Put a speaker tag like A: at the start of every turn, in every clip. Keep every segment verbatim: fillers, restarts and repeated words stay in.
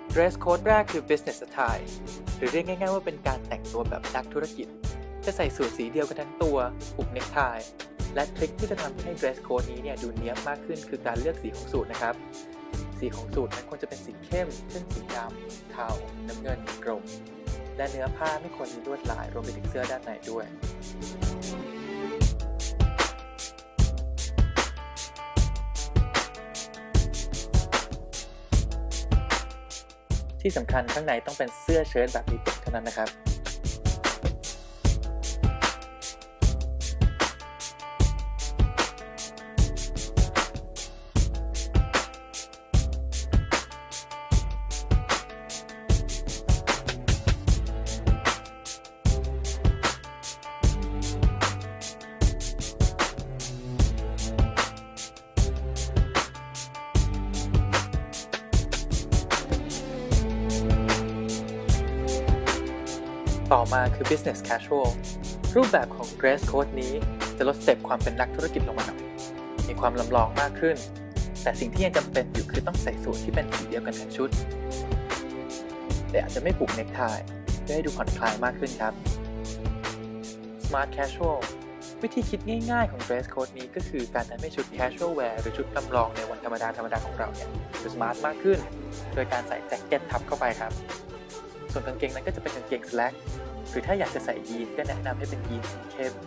A: Dress code แรกคือ business attire หรือเรียกง่ายๆว่าเป็นการแต่งตัวแบบนักธุรกิจจะใส่สูทสีเดียวกันทั้งตัวผูกเนคไทและทริคที่จะทำให้ dress code นี้เนี่ยดูเนี๊ยบมากขึ้นคือการเลือกสีของสูทนะครับสีของสูทนั้นควรจะเป็นสีเข้มเช่นสีดำเทาน้ำเงินกรมและเนื้อผ้าไม่ควรมีลวดลายรวมไปถึงเสื้อด้านในด้วยที่สำคัญข้างในต้องเป็นเสื้อเชิ้ตแบบมีตุกเท่านั้นนะครับต่อมาคือ business casual รูปแบบของ dress code นี้จะลดสเต็ปความเป็นนักธุรกิจลงมาหน่อยมีความลำลองมากขึ้นแต่สิ่งที่ยังจำเป็นอยู่คือต้องใส่สูทที่เป็นสีเดียวกันทั้งชุดแต่อาจจะไม่ผูกเนคไทเพื่อให้ดูผ่อนคลายมากขึ้นครับ smart casual วิธีคิดง่ายๆของ dress code นี้ก็คือการทำให้ชุด casual wear หรือชุดลำลองในวันธรรมดาธรรมดาของเราเนี่ยดู smart มากขึ้นโดยการใส่แจ็คเก็ตทับเข้าไปครับส่วนกางเกงนั้นก็จะเป็นกางเกง slack หรือถ้าอยากจะใส่ยีนก็แนะนำให้เป็นยีนสีเข้ม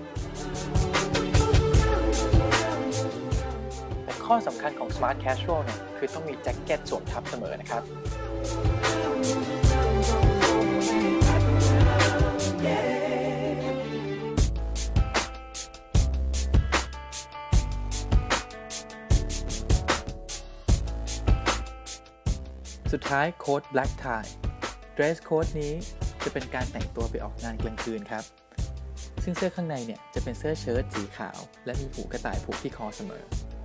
A: แต่ข้อสำคัญของ smart casual เนี่ยคือต้องมีแจ็คเก็ตสวมทับเสมอนะครับสุดท้ายโค้ด black tie dress code นี้จะเป็นการแต่งตัวไปออกงานกลางคืนครับซึ่งเสื้อข้างในเนี่ยจะเป็นเสื้อเชิ้ตสีขาวและมีหูกระต่ายผูกที่คอเสมอ